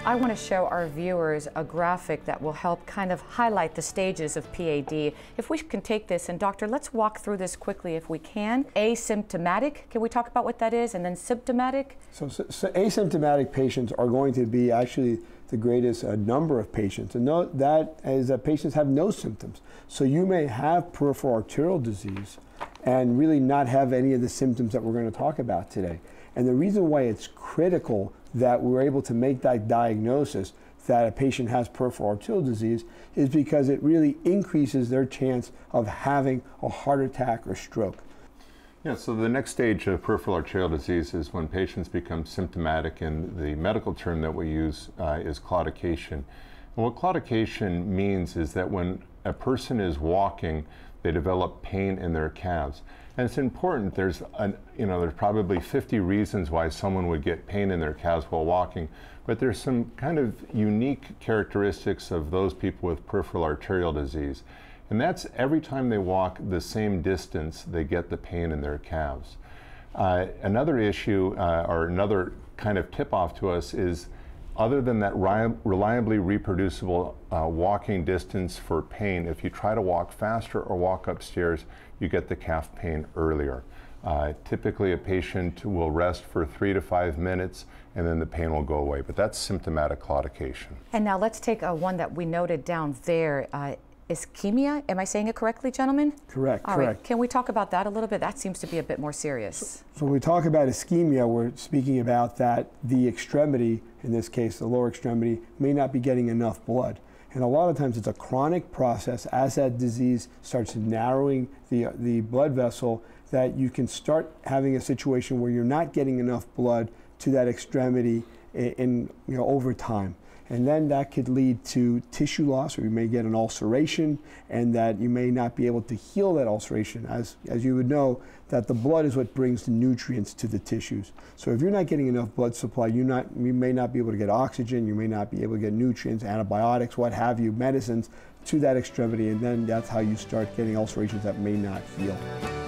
I want to show our viewers a graphic that will help kind of highlight the stages of PAD. If we can take this, and doctor, let's walk through this quickly if we can. Asymptomatic, can we talk about what that is? And then symptomatic? So asymptomatic patients are going to be actually the greatest number of patients. And that is that patients have no symptoms. So you may have peripheral arterial disease and really not have any of the symptoms that we're going to talk about today. And the reason why it's critical that we're able to make that diagnosis that a patient has peripheral arterial disease is because it really increases their chance of having a heart attack or stroke. Yeah, so the next stage of peripheral arterial disease is when patients become symptomatic, and the medical term that we use is claudication. And what claudication means is that when a person is walking, they develop pain in their calves. And it's important, there's probably 50 reasons why someone would get pain in their calves while walking, but there's some kind of unique characteristics of those people with peripheral arterial disease. And that's every time they walk the same distance, they get the pain in their calves. Another issue, or another kind of tip-off to us is, other than that reliably reproducible walking distance for pain, if you try to walk faster or walk upstairs, you get the calf pain earlier. Typically, a patient will rest for 3 to 5 minutes, and then the pain will go away. But that's symptomatic claudication. And now let's take one that we noted down there. Ischemia, am I saying it correctly, gentlemen? Correct, All correct. Right. Can we talk about that a little bit? That seems to be a bit more serious. So when we talk about ischemia, we're speaking about that the extremity, in this case the lower extremity, may not be getting enough blood. And a lot of times it's a chronic process as that disease starts narrowing the blood vessel, that you can start having a situation where you're not getting enough blood to that extremity over time. And then that could lead to tissue loss, or you may get an ulceration, and that you may not be able to heal that ulceration. As you would know, that the blood is what brings the nutrients to the tissues. So if you're not getting enough blood supply, you may not be able to get oxygen, you may not be able to get nutrients, antibiotics, what have you, medicines to that extremity, and then that's how you start getting ulcerations that may not heal.